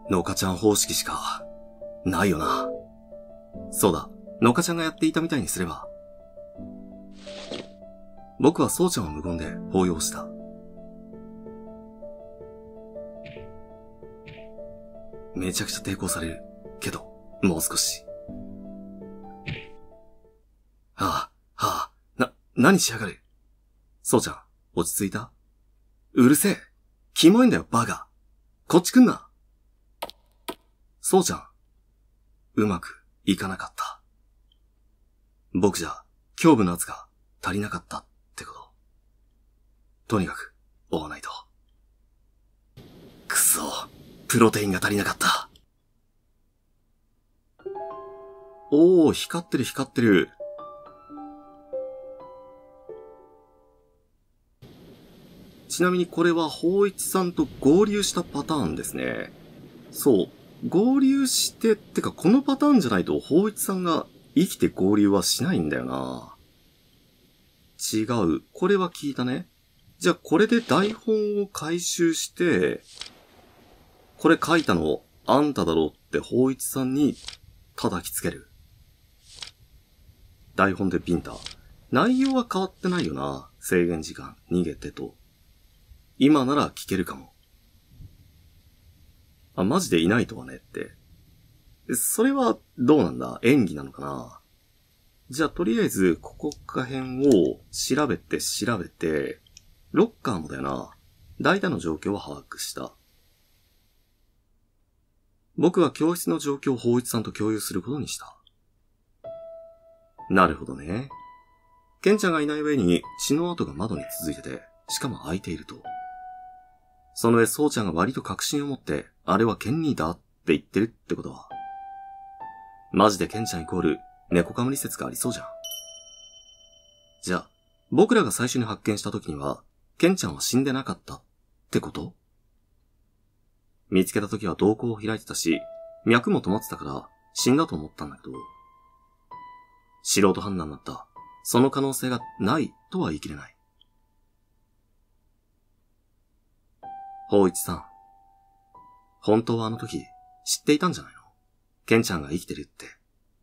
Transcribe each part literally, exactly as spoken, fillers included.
のかちゃん方式しか、ないよな。そうだ、のかちゃんがやっていたみたいにすれば。僕はそうちゃんを無言で抱擁した。めちゃくちゃ抵抗される。けど、もう少し。はあ、はあ、な、何しやがる。そうちゃん、落ち着いた？うるせえ。キモいんだよ、バカ。こっち来んな。そうちゃん、うまくいかなかった。僕じゃ、胸部の圧が足りなかったってこと。とにかく、追わないと。くそ、プロテインが足りなかった。おー、光ってる光ってる。ちなみにこれは、法一さんと合流したパターンですね。そう。合流して、ってかこのパターンじゃないと、法一さんが生きて合流はしないんだよな。違う。これは聞いたね。じゃあこれで台本を回収して、これ書いたのあんただろって法一さんに叩きつける。台本でピンタ。内容は変わってないよな。制限時間、逃げてと。今なら聞けるかも。あ、マジでいないとはねって。それはどうなんだ？演技なのかな？じゃあとりあえずここら辺を調べて調べて、ロッカーもだよな。代打の状況は把握した。僕は教室の状況を法一さんと共有することにした。なるほどね。ケンちゃんがいない上に血の跡が窓に続いてて、しかも開いていると。その上、そうちゃんが割と確信を持って、あれはケンニーだって言ってるってことは。マジでケンちゃんイコール、猫かむり説がありそうじゃん。じゃあ、僕らが最初に発見した時には、ケンちゃんは死んでなかったってこと？見つけた時は瞳孔を開いてたし、脈も止まってたから死んだと思ったんだけど、素人判断だった。その可能性がないとは言い切れない。法一さん。本当はあの時知っていたんじゃないの？ケンちゃんが生きてるって。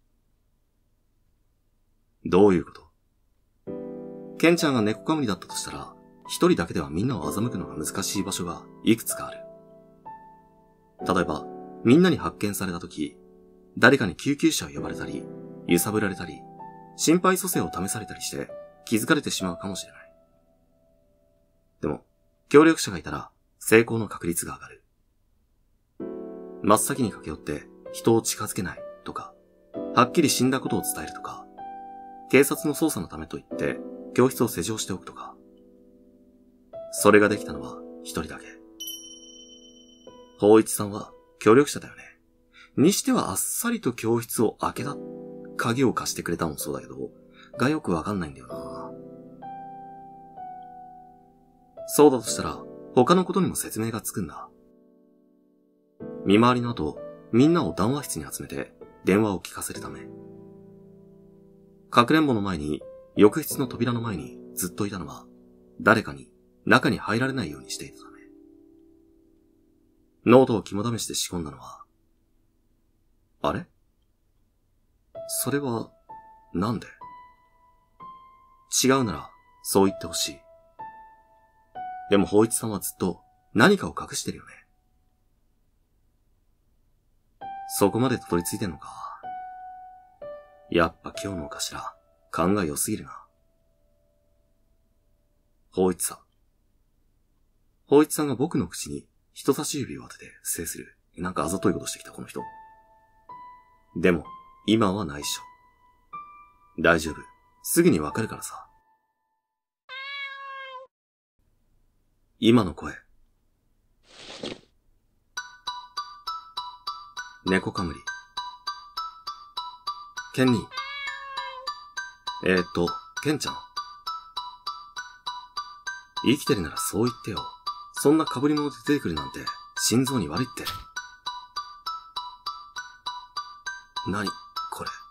どういうこと？ケンちゃんが猫かむりだったとしたら、一人だけではみんなを欺くのが難しい場所がいくつかある。例えば、みんなに発見された時、誰かに救急車を呼ばれたり、揺さぶられたり、心肺蘇生を試されたりして気づかれてしまうかもしれない。でも、協力者がいたら成功の確率が上がる。真っ先に駆け寄って人を近づけないとか、はっきり死んだことを伝えるとか、警察の捜査のためと言って教室を施錠しておくとか。それができたのは一人だけ。法一さんは協力者だよね。にしてはあっさりと教室を開けた。鍵を貸してくれたもそうだけど、がよくわかんないんだよな。そうだとしたら、他のことにも説明がつくんだ。見回りの後、みんなを談話室に集めて、電話を聞かせるため。かくれんぼの前に、浴室の扉の前にずっといたのは、誰かに中に入られないようにしていたため。ノートを肝試しで仕込んだのは、あれ？それは、なんで？違うなら、そう言ってほしい。でも、法一さんはずっと何かを隠してるよね。そこまでたどり着いてんのか。やっぱ今日のお頭、勘が良すぎるな。法一さん。法一さんが僕の口に人差し指を当てて制する。なんかあざといことしてきた、この人。でも、今は内緒。大丈夫。すぐにわかるからさ。今の声。猫かむり。ケンニー。えーっと、ケンちゃん。生きてるならそう言ってよ。そんな被り物で出てくるなんて、心臓に悪いって。何これ。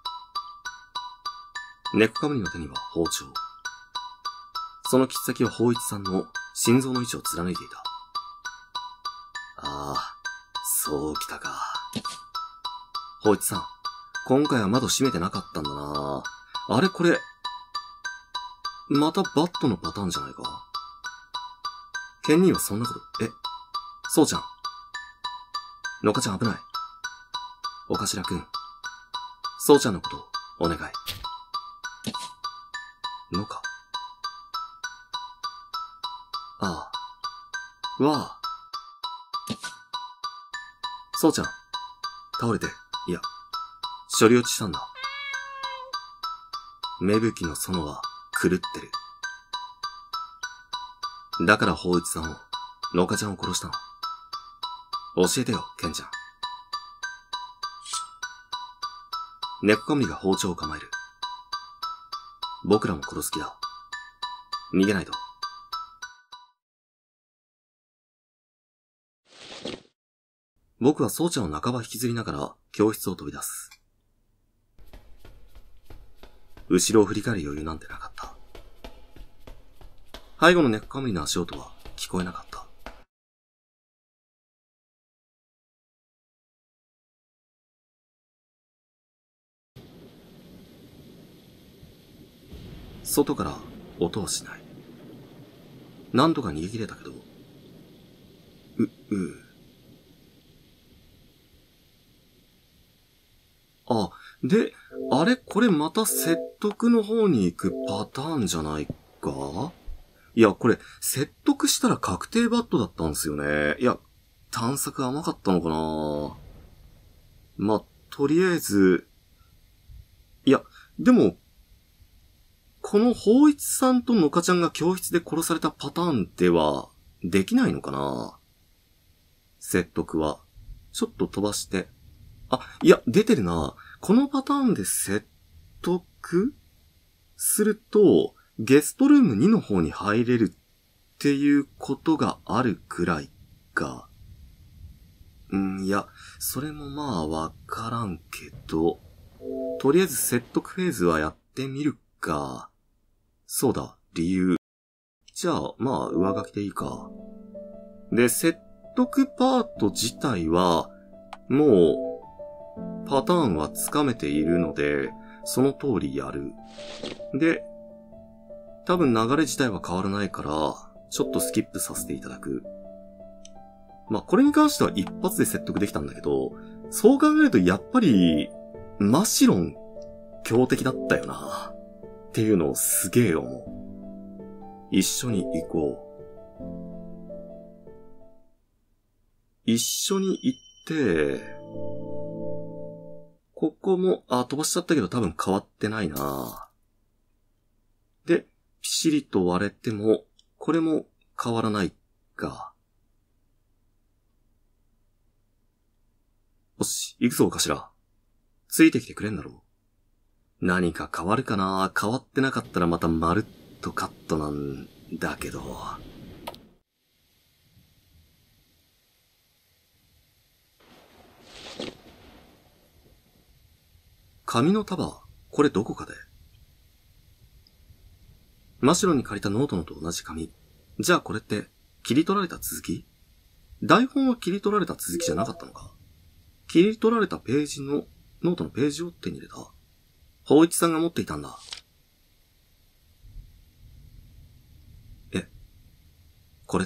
猫かむりの手には包丁。その切っ先は法一さんの心臓の位置を貫いていた。ああ、 そうきたか。ほいつさん、今回は窓閉めてなかったんだな。あれこれ、またバットのパターンじゃないか。ケンニーはそんなこと、え、そうちゃん。のかちゃん危ない。おかしらくん。そうちゃんのこと、お願い。のか。ああ。わあ。そうちゃん。倒れて、いや、処理落ちしたんだ。芽吹の園は狂ってる。だから法一さんを、のかちゃんを殺したの。教えてよ、ケンちゃん。猫神が包丁を構える。僕らも殺す気だ。逃げないと。僕はそうちゃんを半ば引きずりながら教室を飛び出す。後ろを振り返る余裕なんてなかった。背後の猫カムリの足音は聞こえなかった。外から音はしない。何とか逃げ切れたけど、う、う。あ、で、あれこれまた説得の方に行くパターンじゃないか？いや、これ、説得したら確定バットだったんですよね。いや、探索甘かったのかな？ま、とりあえず、いや、でも、この法一さんとのかちゃんが教室で殺されたパターンでは、できないのかな？説得は。ちょっと飛ばして。あ、いや、出てるな。このパターンで説得すると、ゲストルームにの方に入れるっていうことがあるくらいか。んいや、それもまあわからんけど、とりあえず説得フェーズはやってみるか。そうだ、理由。じゃあ、まあ上書きでいいか。で、説得パート自体は、もう、パターンはつかめているので、その通りやる。で、多分流れ自体は変わらないから、ちょっとスキップさせていただく。まあ、これに関しては一発で説得できたんだけど、そう考えるとやっぱり、マシロン、強敵だったよな。っていうのをすげえ思う。一緒に行こう。一緒に行って、ここも、あ、飛ばしちゃったけど多分変わってないな。で、ピシリと割れても、これも変わらないか。よし、行くぞ、かしら。ついてきてくれんだろう。何か変わるかな？変わってなかったらまたまるっとカットなんだけど。紙の束、これどこかで。真白に借りたノートのと同じ紙。じゃあこれって、切り取られた続き？台本は切り取られた続きじゃなかったのか？切り取られたページの、ノートのページを手に入れた。法一さんが持っていたんだ。え、これって。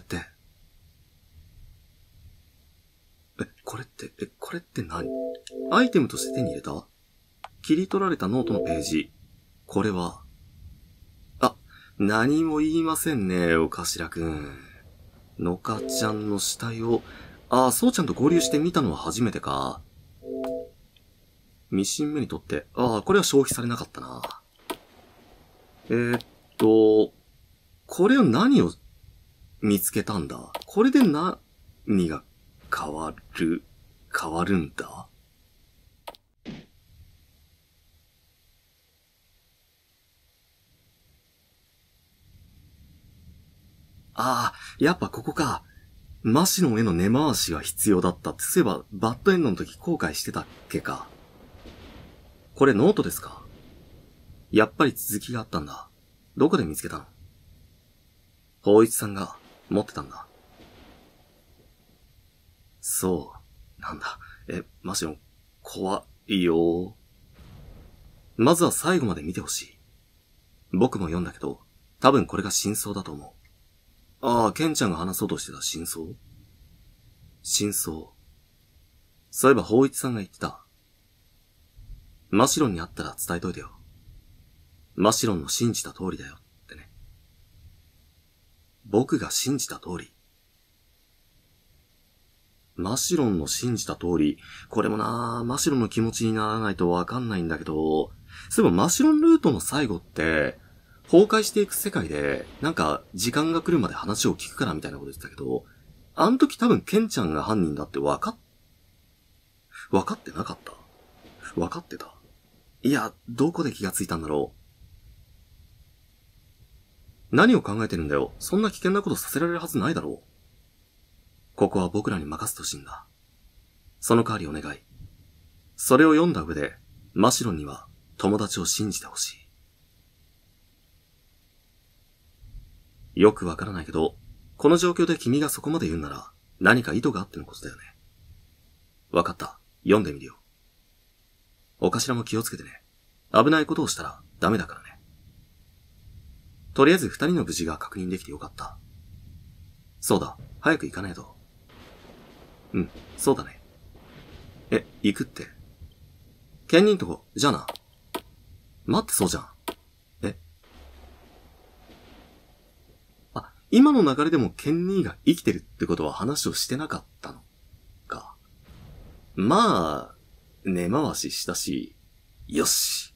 え、これって、え、これって何？アイテムとして手に入れた？切り取られたノートのページ。これは、あ、何も言いませんね、おかしらくん。のかちゃんの死体を、ああ、そうちゃんと合流して見たのは初めてか。ミシン目にとって、ああ、これは消費されなかったな。えー、っと、これを何を見つけたんだ？これで何が変わる、変わるんだ？ああ、やっぱここか。マシノンへの根回しが必要だったって、そういえばバッドエンドの時後悔してたっけか。これノートですか？やっぱり続きがあったんだ。どこで見つけたの？法一さんが持ってたんだ。そう。 なんだ、え、マシロン、怖いよ。まずは最後まで見てほしい。僕も読んだけど、多分これが真相だと思う。ああ、ケンちゃんが話そうとしてた真相？真相。そういえば、法一さんが言ってた。マシロンに会ったら伝えといてよ。マシロンの信じた通りだよってね。僕が信じた通り。マシロンの信じた通り、これもなぁ、マシロンの気持ちにならないとわかんないんだけど、そういえばマシロンルートの最後って、崩壊していく世界で、なんか時間が来るまで話を聞くからみたいなこと言ってたけど、あの時多分ケンちゃんが犯人だってわかっ、わかってなかった？わかってた？いや、どこで気がついたんだろう。何を考えてるんだよ。そんな危険なことさせられるはずないだろう。ここは僕らに任せてほしいんだ。その代わりお願い。それを読んだ上で、マシロンには友達を信じてほしい。よくわからないけど、この状況で君がそこまで言うなら、何か意図があってのことだよね。わかった。読んでみるよ。お頭も気をつけてね。危ないことをしたらダメだからね。とりあえず二人の無事が確認できてよかった。そうだ、早く行かないと。うん、そうだね。え、行くって。ケンニンとこ、じゃあな。待ってそうじゃん。えあ、今の流れでもケンニーが生きてるってことは話をしてなかったのか。まあ、根回ししたし、よし。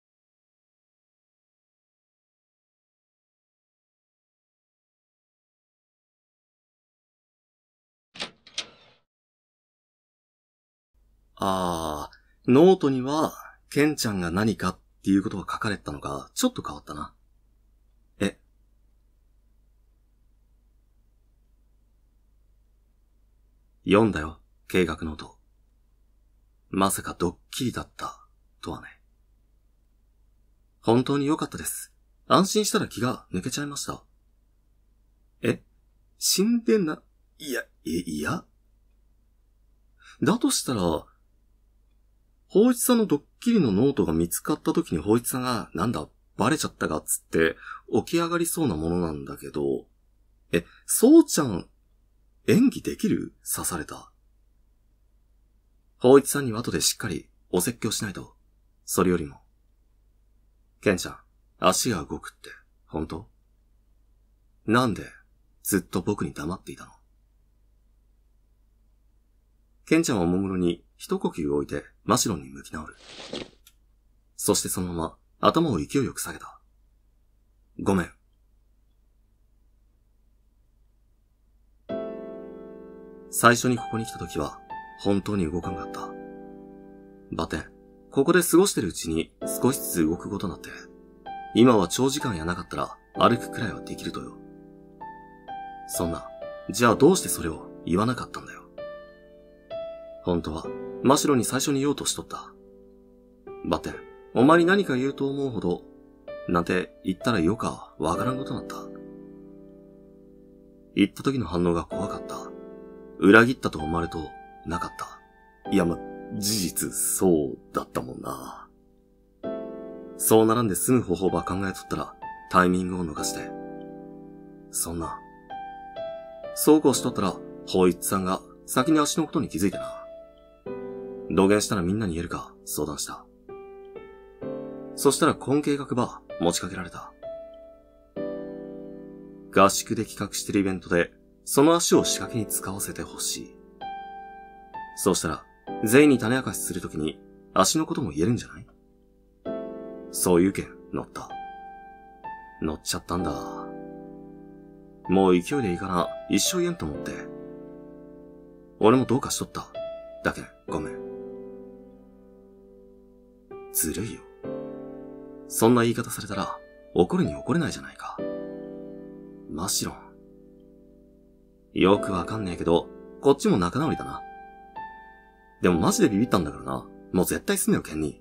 あー、ノートには、ケンちゃんが何かっていうことが書かれてたのが、ちょっと変わったな。え読んだよ、計画ノート。まさかドッキリだった、とはね。本当に良かったです。安心したら気が抜けちゃいました。え死んでな、いや、い、いやだとしたら、法一さんのドッキリのノートが見つかった時に法一さんが、なんだ、バレちゃったかっつって、起き上がりそうなものなんだけど、え、そうちゃん、演技できる？刺された。法一さんには後でしっかりお説教しないと。それよりも。ケンちゃん、足が動くって、本当？なんで、ずっと僕に黙っていたの？ケンちゃんはおもむろに一呼吸置いてマシロンに向き直る。そしてそのまま頭を勢いよく下げた。ごめん。最初にここに来た時は本当に動かんかった。バテン、ここで過ごしてるうちに少しずつ動くことになって、今は長時間やなかったら歩くくらいはできるとよ。そんな、じゃあどうしてそれを言わなかったんだよ。本当は、マシロに最初に言おうとしとった。バッテン、お前に何か言うと思うほど、なんて言ったらよかわからんことになった。言った時の反応が怖かった。裏切ったと思われと、なかった。いや、ま、事実、そうだったもんな。そうならんで済む方法ば考えとったら、タイミングを逃して。そんな。そうこうしとったら、法一さんが先に足のことに気づいてな。動言したらみんなに言えるか相談した。そしたら今計画ば持ちかけられた。合宿で企画してるイベントでその足を仕掛けに使わせてほしい。そうしたら全員に種明かしするときに足のことも言えるんじゃない？そういう件乗った。乗っちゃったんだ。もう勢いでいいから一生言えんと思って。俺もどうかしとった。だけんごめん。ずるいよ。そんな言い方されたら怒るに怒れないじゃないか。マシロン。よくわかんねえけど、こっちも仲直りだな。でもマジでビビったんだからな。もう絶対すんねよ、ケンに。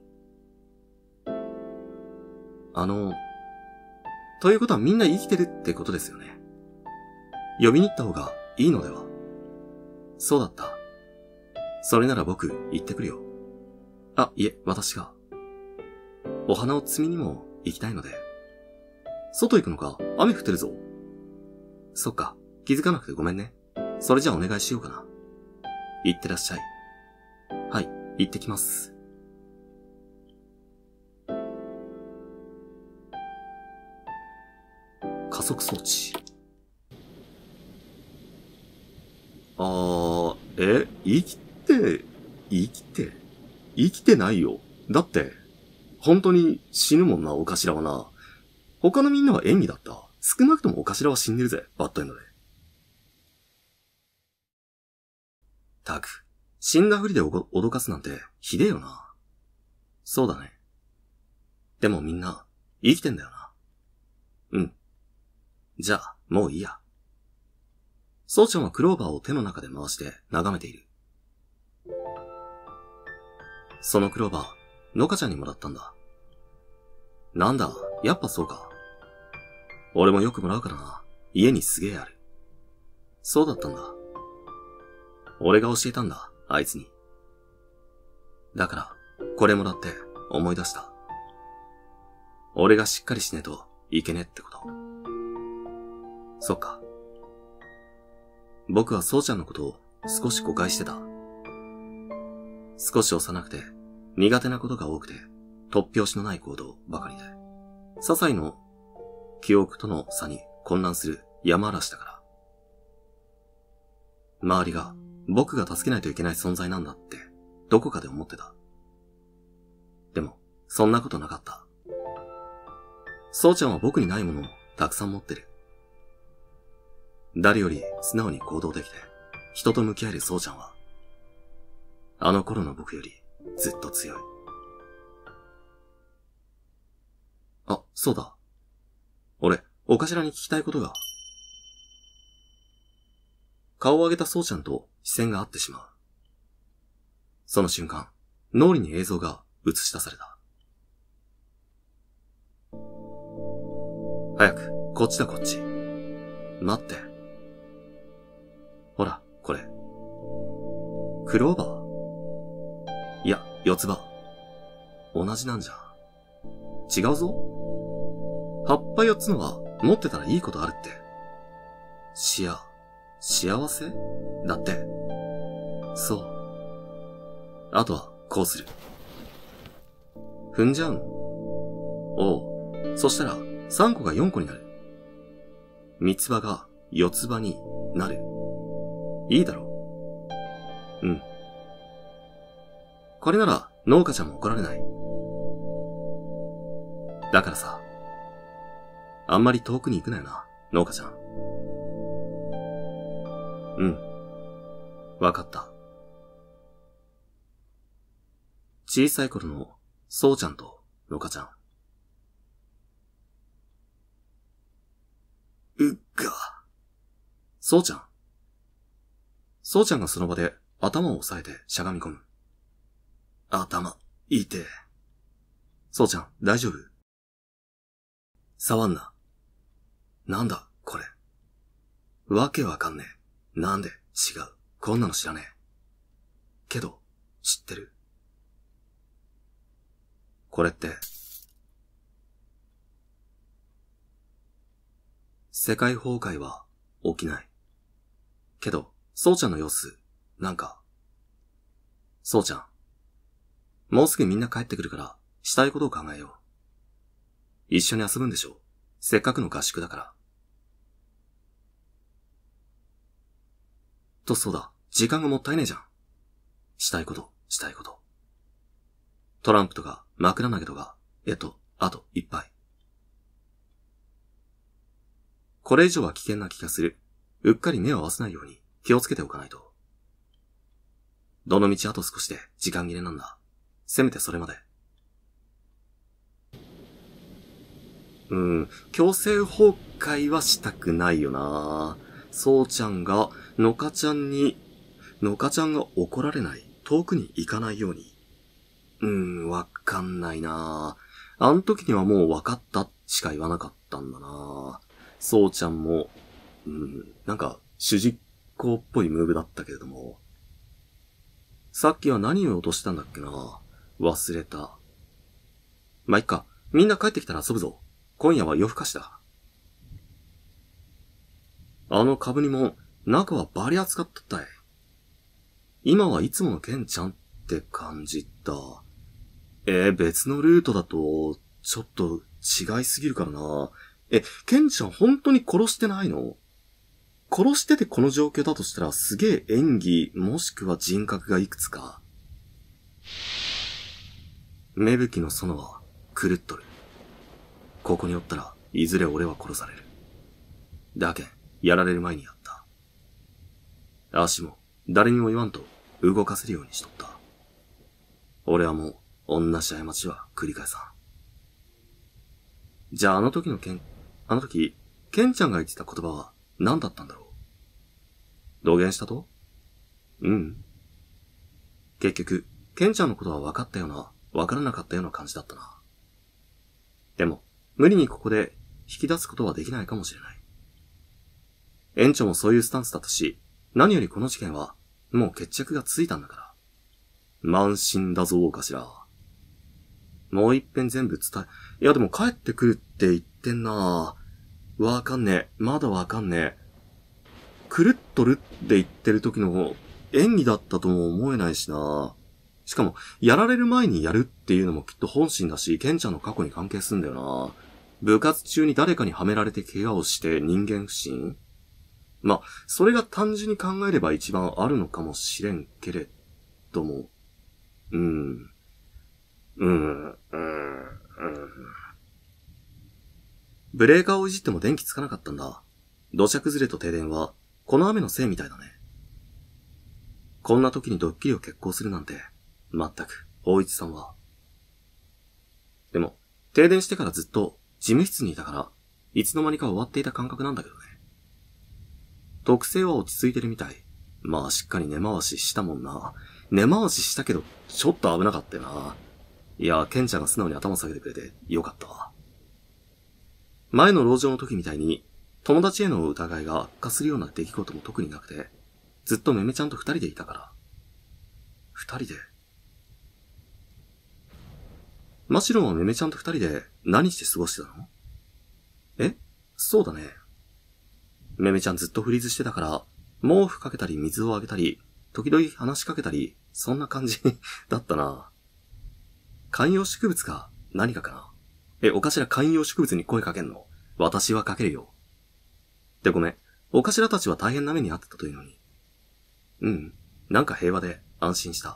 あの、ということはみんな生きてるってことですよね。呼びに行った方がいいのでは？そうだった。 それなら僕、行ってくるよ。あ、いえ、私が。お花を摘みにも行きたいので。外行くのか？雨降ってるぞ。そっか、気づかなくてごめんね。それじゃあお願いしようかな。行ってらっしゃい。はい、行ってきます。加速装置。あー、え、生きて、生きて、生きてないよ。だって、本当に死ぬもんな、お頭はな。他のみんなは演技だった。少なくともお頭は死んでるぜ、バッドエンドで。たく、死んだふりでおご脅かすなんて、ひでえよな。そうだね。でもみんな、生きてんだよな。うん。じゃあ、もういいや。そうちゃんはクローバーを手の中で回して眺めている。そのクローバー、ノカちゃんにもらったんだ。なんだ、やっぱそうか。俺もよくもらうからな。家にすげえある。そうだったんだ。俺が教えたんだ、あいつに。だから、これもらって思い出した。俺がしっかりしねえといけねえってこと。そっか。僕はそうちゃんのことを少し誤解してた。少し幼くて苦手なことが多くて突拍子のない行動ばかりで、些細の記憶との差に混乱する山嵐だから。周りが僕が助けないといけない存在なんだってどこかで思ってた。でもそんなことなかった。そうちゃんは僕にないものをたくさん持ってる。誰より素直に行動できて人と向き合えるそうちゃんはあの頃の僕よりずっと強い。あ、そうだ。俺、お頭に聞きたいことが。顔を上げたそうちゃんと視線が合ってしまう。その瞬間、脳裏に映像が映し出された。早く、こっちだこっち。待って。ほら、これ。クローバー？いや、四つ葉。同じなんじゃ。違うぞ。葉っぱ四つのは持ってたらいいことあるって。しや、幸せ？だって。そう。あとは、こうする。踏んじゃうの？おう。そしたら、三個が四個になる。三つ葉が四つ葉になる。いいだろう。うん。これなら農家ちゃんも怒られない。だからさ、あんまり遠くに行くなよな、農家ちゃん。うん。わかった。小さい頃のそうちゃんと農家ちゃん。うっが。そうちゃん。そうちゃんがその場で頭を押さえてしゃがみ込む。頭、痛え。そうちゃん、大丈夫？触んな。なんだ、これ。わけわかんねえ。なんで、違う。こんなの知らねえ。けど、知ってる。これって、世界崩壊は起きない。けど、そうちゃんの様子、なんか。そうちゃん。もうすぐみんな帰ってくるから、したいことを考えよう。一緒に遊ぶんでしょ？せっかくの合宿だから。と、そうだ。時間がもったいねえじゃん。したいこと、したいこと。トランプとか、枕投げとか、えっと、あと、いっぱい。これ以上は危険な気がする。うっかり目を合わせないように気をつけておかないと。どの道あと少しで時間切れなんだ。せめてそれまで。うーん、強制崩壊はしたくないよな。そうちゃんが、のかちゃんに、のかちゃんが怒られない、遠くに行かないように。うーん、わかんないな。あん時にはもうわかったしか言わなかったんだな。そうちゃんも、うん、なんか主人公っぽいムーブだったけれども、 さっきは何を落としたんだっけな。忘れた。まあ、いっか。みんな帰ってきたら遊ぶぞ。今夜は夜更かしだ。あの株にも、中はバリ熱かったったい。今はいつものケンちゃんって感じだ。えー、別のルートだと、ちょっと違いすぎるからな。え、ケンちゃん本当に殺してないの？殺しててこの状況だとしたらすげえ演技、もしくは人格がいくつか。芽吹の園は狂っとる。ここにおったらいずれ俺は殺される。だけん、やられる前にやった。足も誰にも言わんと動かせるようにしとった。俺はもう同じ過ちは繰り返さん。じゃああの時のケン、あの時、ケンちゃんが言ってた言葉は何だったんだろう。動言したと？うん。結局、ケンちゃんのことは分かったような、分からなかったような感じだったな。でも、無理にここで引き出すことはできないかもしれない。園長もそういうスタンスだったし、何よりこの事件は、もう決着がついたんだから。慢心だぞ、かしら。もう一遍全部伝え、いやでも帰ってくるって言ってんな。わかんねえ。まだわかんねえ。狂っとるって言ってる時の演技だったとも思えないしな。しかも、やられる前にやるっていうのもきっと本心だし、ケンちゃんの過去に関係すんだよな。部活中に誰かにはめられて怪我をして人間不信？ま、それが単純に考えれば一番あるのかもしれんけれども。うーん。うーん。うーん。うーん。ブレーカーをいじっても電気つかなかったんだ。土砂崩れと停電は、この雨のせいみたいだね。こんな時にドッキリを決行するなんて、全く、大一さんは。でも、停電してからずっと事務室にいたから、いつの間にか終わっていた感覚なんだけどね。特性は落ち着いてるみたい。まあしっかり根回ししたもんな。根回ししたけど、ちょっと危なかったよな。いや、ケンちゃんが素直に頭下げてくれてよかったわ。前の籠城の時みたいに、友達への疑いが悪化するような出来事も特になくて、ずっとめめちゃんと二人でいたから。二人で。マシロンはめめちゃんと二人で何して過ごしてたの？え？そうだね。めめちゃんずっとフリーズしてたから、毛布かけたり水をあげたり、時々話しかけたり、そんな感じだったな。観葉植物か何かかな。え、お頭観葉植物に声かけんの？私はかけるよ。ってごめん、お頭たちは大変な目に遭ってたというのに。うん、なんか平和で安心した。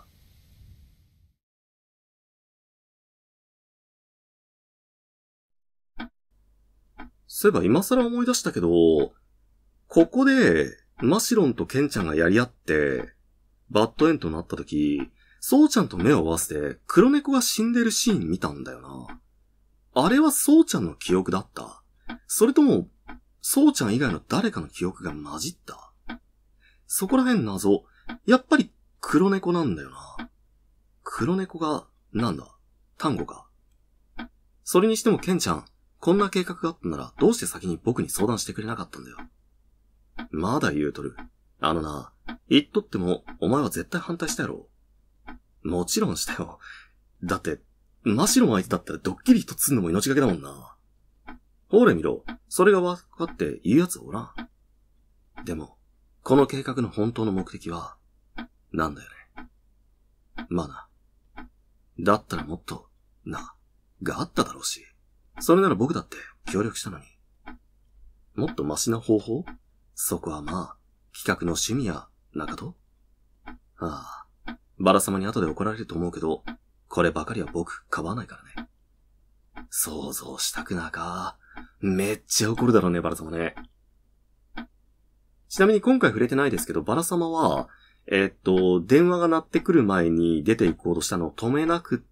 そういえば今更思い出したけど、ここで、マシロンとケンちゃんがやり合って、バッドエンドになった時、ソウちゃんと目を合わせて黒猫が死んでるシーン見たんだよな。あれはソウちゃんの記憶だった？それとも、ソウちゃん以外の誰かの記憶が混じった？そこら辺謎。やっぱり黒猫なんだよな。黒猫が、なんだ？単語か。それにしてもケンちゃん、こんな計画があったならどうして先に僕に相談してくれなかったんだよ。まだ言うとる。あのな、言っとってもお前は絶対反対したやろ。もちろんしたよ。だって、マシロン相手だったらドッキリ一つすんのも命がけだもんな。ほれ見ろ。それが分かって言うやつおらん。でも、この計画の本当の目的は、なんだよね。まあな。だったらもっと、な、があっただろうし。それなら僕だって協力したのに。もっとマシな方法？そこはまあ、企画の趣味や、中と？ああ、バラ様に後で怒られると思うけど、こればかりは僕、かばわないからね。想像したくなか。めっちゃ怒るだろうね、バラ様ね。ちなみに今回触れてないですけど、バラ様は、えー、っと、電話が鳴ってくる前に出て行こうとしたのを止めなくって、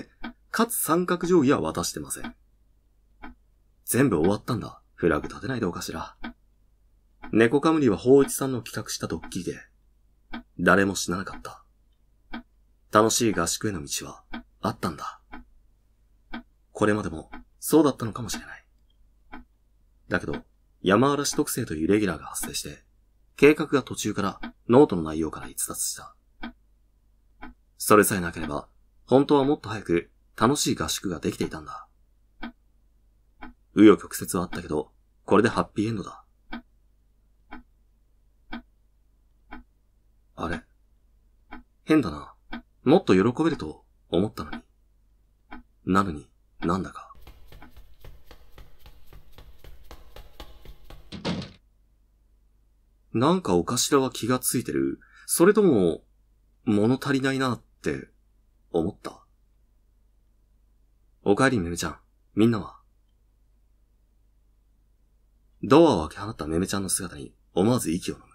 かつ三角定規は渡してません。全部終わったんだ。フラグ立てないでおかしら。猫かむりは法一さんの企画したドッキリで、誰も死ななかった。楽しい合宿への道はあったんだ。これまでもそうだったのかもしれない。だけど、山嵐特性というレギュラーが発生して、計画が途中からノートの内容から逸脱した。 それさえなければ、本当はもっと早く楽しい合宿ができていたんだ。紆余曲折はあったけど、これでハッピーエンドだ。あれ？変だな。もっと喜べると思ったのに。なのに、なんだか。なんかお頭は気がついてる？それとも、物足りないなって思った？おかえりめめちゃん、みんなは？ドアを開け放っためめちゃんの姿に思わず息を飲む。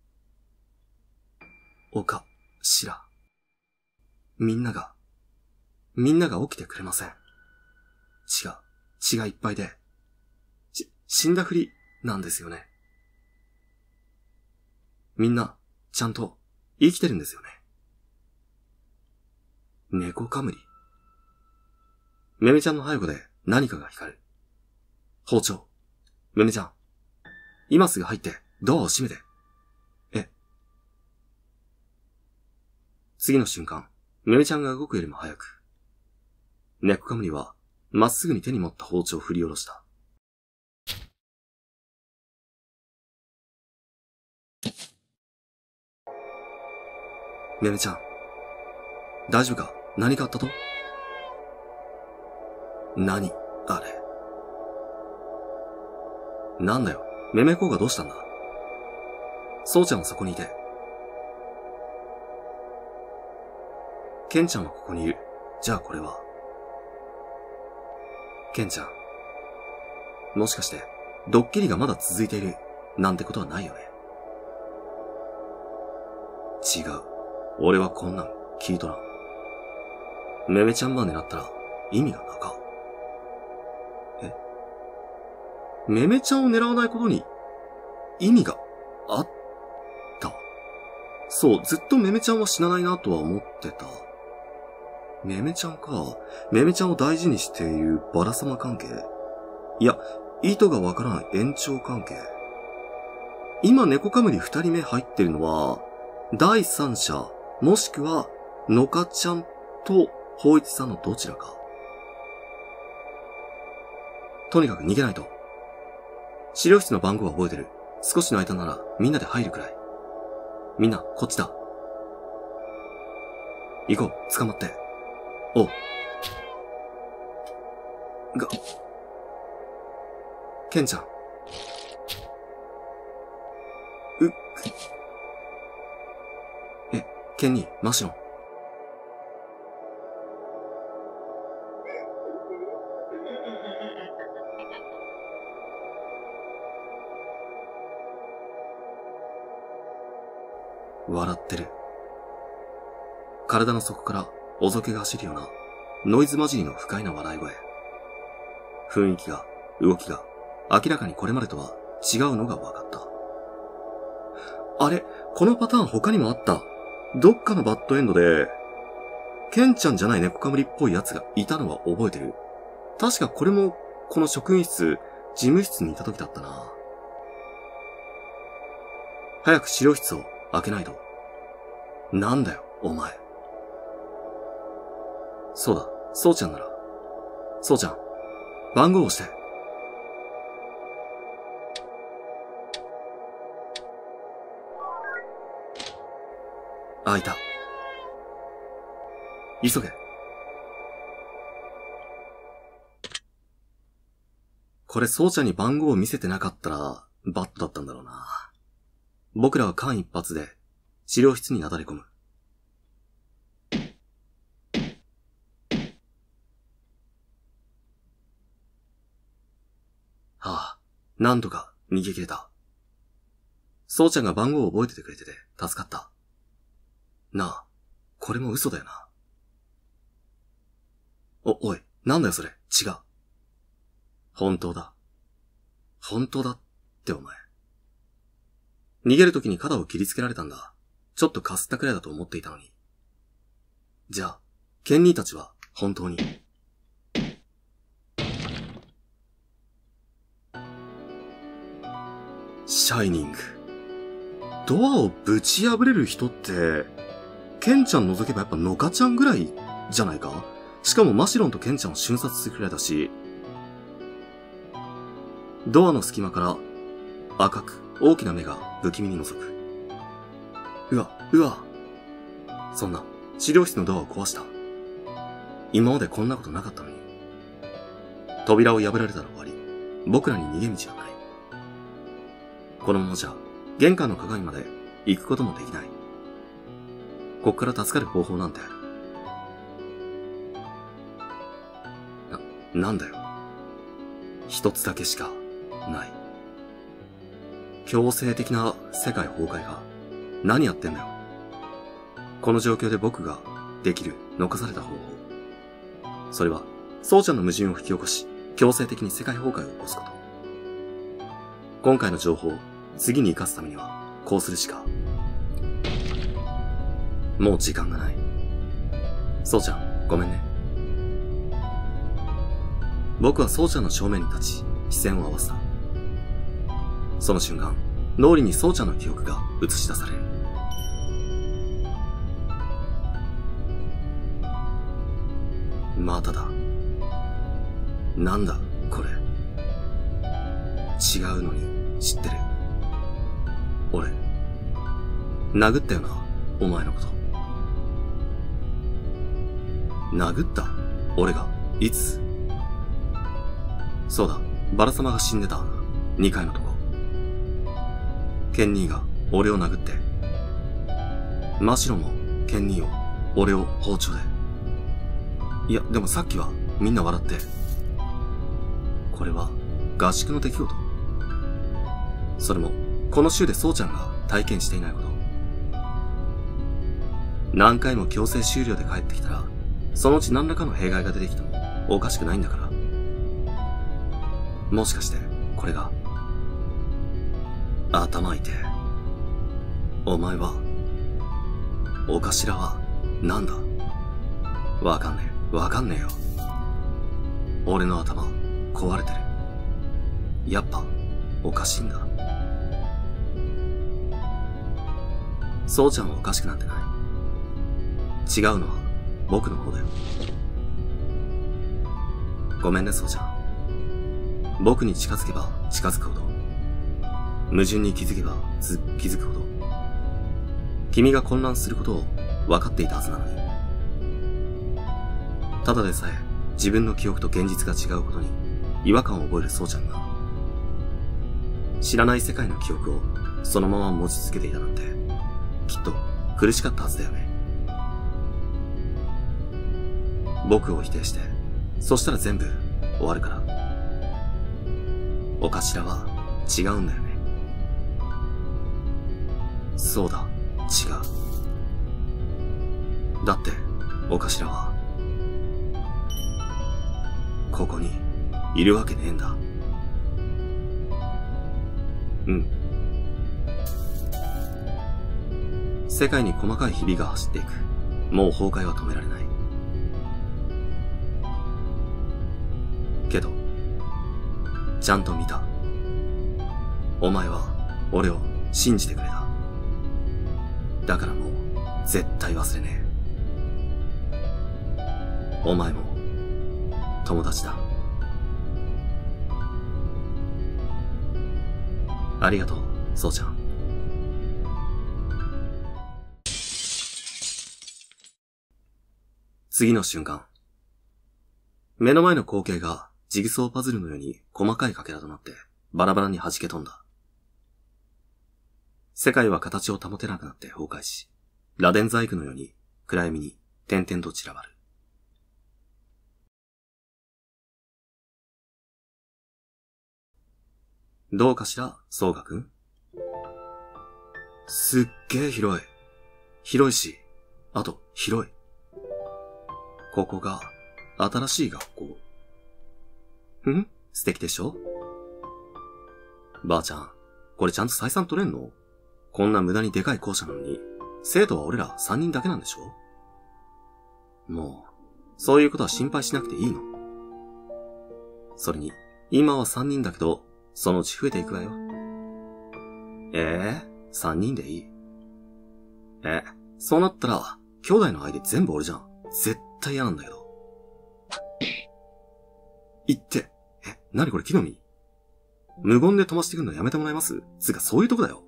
おか、しら。みんなが、みんなが起きてくれません。血が、血がいっぱいで、し、死んだふりなんですよね。みんな、ちゃんと生きてるんですよね。猫かむり。めめちゃんの背後で何かが光る。包丁。めめちゃん。今すぐ入ってドアを閉めて。え。次の瞬間、めめちゃんが動くよりも早く。猫かむりはまっすぐに手に持った包丁を振り下ろした。めめちゃん。大丈夫か？何かあったと？何？あれ。なんだよ。めめこうがどうしたんだ？そうちゃんはそこにいて。ケンちゃんはここにいる。じゃあこれは。ケンちゃん。もしかして、ドッキリがまだ続いている、なんてことはないよね。違う。俺はこんなん聞いとらん。めめちゃんば狙ったら意味がなか。え？めめちゃんを狙わないことに意味があった？そう、ずっとめめちゃんは死なないなとは思ってた。めめちゃんか。めめちゃんを大事にしているバラ様関係。いや、意図がわからない延長関係。今猫かむり二人目入ってるのは、第三者、もしくは、のかちゃんと、ほういちさんのどちらか。とにかく逃げないと。資料室の番号は覚えてる。少しの間ならみんなで入るくらい。みんな、こっちだ。行こう、捕まって。おう。が、ケンちゃん。うっ。え、ケンに、マシロン。笑ってる。体の底からおぞけが走るようなノイズ混じりの不快な笑い声。雰囲気が、動きが明らかにこれまでとは違うのが分かった。あれ、このパターン他にもあった。どっかのバッドエンドで、ケンちゃんじゃない猫かむりっぽいやつがいたのは覚えてる。確かこれもこの職員室、事務室にいた時だったな。早く資料室を開けないと。なんだよ、お前。そうだ、そうちゃんなら。そうちゃん、番号を押して。開いた。急げ。これそうちゃんに番号を見せてなかったら、バッドだったんだろうな。僕らは間一髪で、資料室になだれ込む。はあ、なんとか逃げ切れた。そうちゃんが番号を覚えててくれてて助かった。なあ、これも嘘だよな。お、おい、なんだよそれ、違う。本当だ。本当だってお前。逃げるときに肩を切りつけられたんだ。ちょっとかすったくらいだと思っていたのに。じゃあ、ケンニーたちは本当に。シャイニング。ドアをぶち破れる人って、 ケンちゃん除けばやっぱノカちゃんぐらいじゃないか？しかもマシロンとケンちゃんを瞬殺するくらいだし、ドアの隙間から赤く大きな目が不気味に覗く。うわ、うわ。そんな、治療室のドアを壊した。今までこんなことなかったのに。扉を破られたら終わり、僕らに逃げ道はない。このままじゃ、玄関の鏡まで行くこともできない。こっから助かる方法なんて。な、なんだよ。一つだけしかない。強制的な世界崩壊が何やってんだよ。この状況で僕ができる残された方法。それは、そうちゃんの矛盾を引き起こし、強制的に世界崩壊を起こすこと。今回の情報を次に生かすためには、こうするしか。もう時間がない。そうちゃん、ごめんね。僕はそうちゃんの正面に立ち、視線を合わせた。その瞬間、脳裏にそうちゃんの記憶が映し出される。まただ。なんだ、これ。違うのに、知ってる。俺、殴ったよな、お前のこと。殴った？俺が、いつ？そうだ、バラ様が死んでた、二階のとこ。ケンニーが、俺を殴って。マシロも、ケンニーを、俺を包丁で。いや、でもさっきは、みんな笑って。これは、合宿の出来事。それも、この週でそうちゃんが体験していないこと。何回も強制終了で帰ってきたら、そのうち何らかの弊害が出てきてもおかしくないんだから。もしかして、これが、頭痛え。お前は、お頭は、なんだ？わかんねえ、わかんねえよ。俺の頭、壊れてる。やっぱ、おかしいんだ。そうちゃんはおかしくなんてない。違うのは、僕の方だよ。ごめんね、そうちゃん。僕に近づけば近づくほど、矛盾に気づけばず気づくほど、君が混乱することを分かっていたはずなのに。ただでさえ自分の記憶と現実が違うことに違和感を覚えるそうちゃんが、知らない世界の記憶をそのまま持ち続けていたなんて、きっと苦しかったはずだよね。僕を否定して、そしたら全部終わるから。お頭は違うんだよね。そうだ、違う。だって、お頭は、ここにいるわけねえんだ。うん。世界に細かいひびが走っていく。もう崩壊は止められない。けど、ちゃんと見た。お前は俺を信じてくれた。だからもう絶対忘れねえ。お前も友達だ。ありがとう、そうちゃん。次の瞬間、目の前の光景がジグソーパズルのように細かいかけらとなってバラバラに弾け飛んだ。世界は形を保てなくなって崩壊し、螺鈿細工のように暗闇に点々と散らばる。どうかしら、ソウガくん？すっげえ広い。広いし、あと広い。ここが新しい学校。ん？素敵でしょ？ばあちゃん、これちゃんと採算取れんの？こんな無駄にでかい校舎なのに、生徒は俺らさんにんだけなんでしょ？もう、そういうことは心配しなくていいの。それに、今はさんにんだけど、そのうち増えていくわよ。ええー、さんにんでいい。え、そうなったら、 兄弟の間全部俺じゃん。絶対嫌なんだけど。言って。え、なにこれ木の実？無言で飛ばしてくんのやめてもらえます？つうかそういうとこだよ。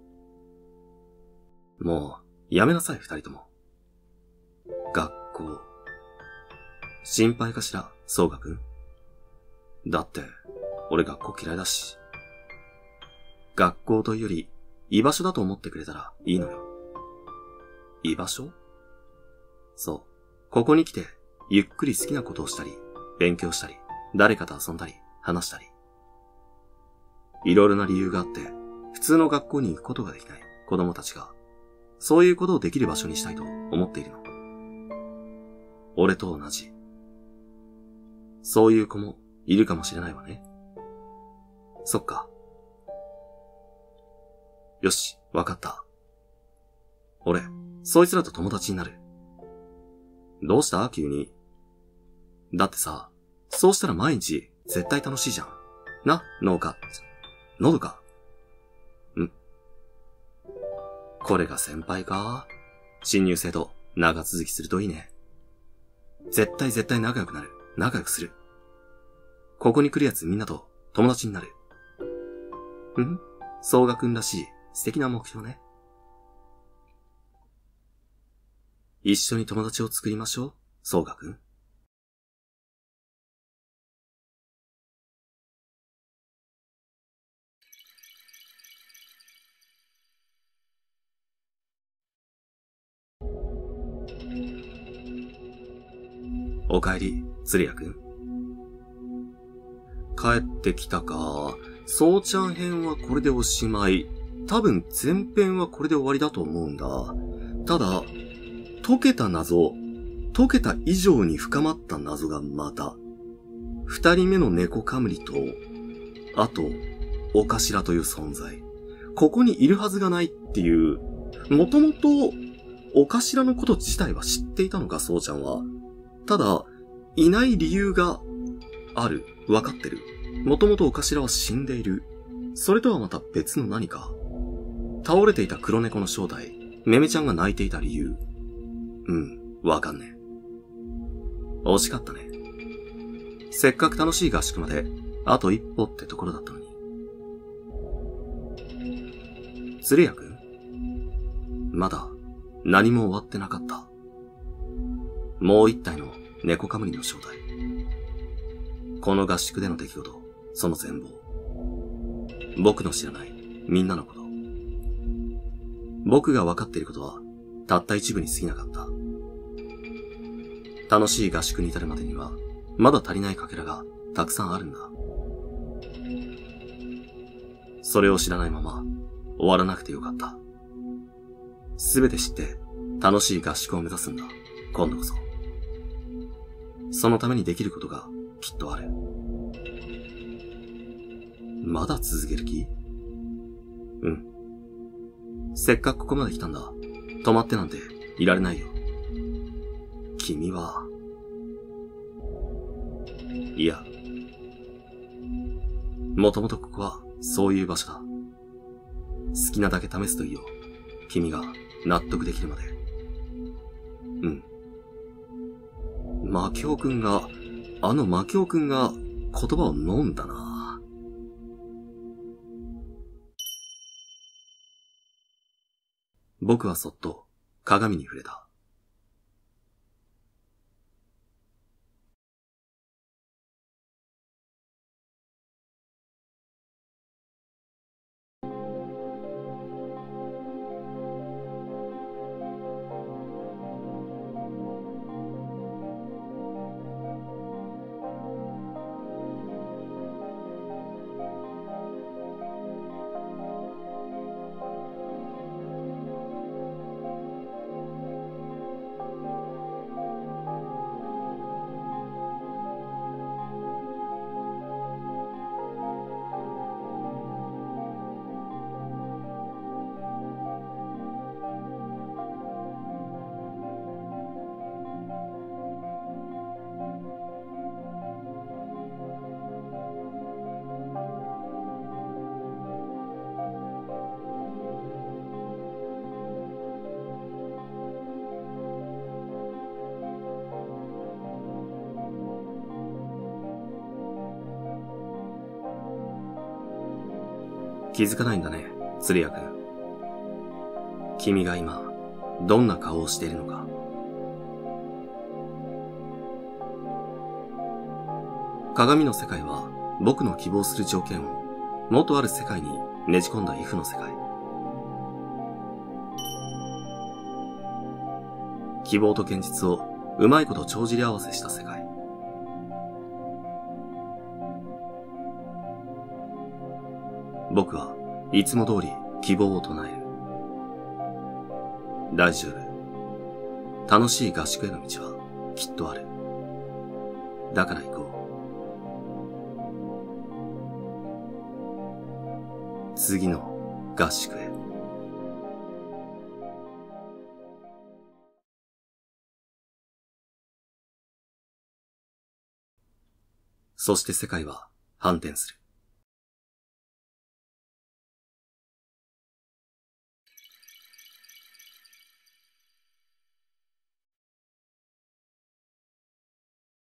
もう、やめなさい二人とも。学校。心配かしら、そうがくん。だって、俺学校嫌いだし。学校というより、居場所だと思ってくれたらいいのよ。居場所？そう。ここに来て、ゆっくり好きなことをしたり、勉強したり、誰かと遊んだり、話したり。いろいろな理由があって、普通の学校に行くことができない子供たちが、そういうことをできる場所にしたいと思っているの。俺と同じ。そういう子もいるかもしれないわね。そっか。よし、わかった。俺、そいつらと友達になる。どうした急に。だってさ、そうしたら毎日絶対楽しいじゃん。な、農家。喉か。ん。これが先輩か。新入生と長続きするといいね。絶対絶対仲良くなる。仲良くする。ここに来るやつみんなと友達になる。ん？そうがくんらしい素敵な目標ね。一緒に友達を作りましょう、そうがくん。おかえり、鶴谷くん。帰ってきたか。そうちゃん編はこれでおしまい。多分前編はこれで終わりだと思うんだ。ただ、解けた謎、解けた以上に深まった謎がまた。二人目の猫カムリと、あと、お頭という存在。ここにいるはずがないっていう、もともと、お頭のこと自体は知っていたのか、そうちゃんは。ただ、いない理由がある。わかってる。もともとお頭は死んでいる。それとはまた別の何か。倒れていた黒猫の正体、めめちゃんが泣いていた理由。うん、わかんねえ。惜しかったね。せっかく楽しい合宿まで、あと一歩ってところだったのに。鶴谷くん？まだ、何も終わってなかった。もう一体の猫カムリの正体。この合宿での出来事、その全貌。僕の知らないみんなのこと。僕が分かっていることは、たった一部に過ぎなかった。楽しい合宿に至るまでには、まだ足りないかけらがたくさんあるんだ。それを知らないまま、終わらなくてよかった。すべて知って、楽しい合宿を目指すんだ。今度こそ。そのためにできることがきっとある。まだ続ける気？うん。せっかくここまで来たんだ。止まってなんていられないよ。君は、いや、もともとここはそういう場所だ。好きなだけ試すといいよ。君が納得できるまで。うん。マキオくんが、あのマキオくんが言葉を飲んだな。僕はそっと鏡に触れた。 気づかないんだね、鶴谷くん。君が今、どんな顔をしているのか。鏡の世界は、僕の希望する条件を、元ある世界にねじ込んだイフの世界。希望と現実をうまいこと帳尻合わせした世界。僕はいつも通り希望を唱える。大丈夫。楽しい合宿への道はきっとある。だから行こう。次の合宿へ。そして世界は反転する。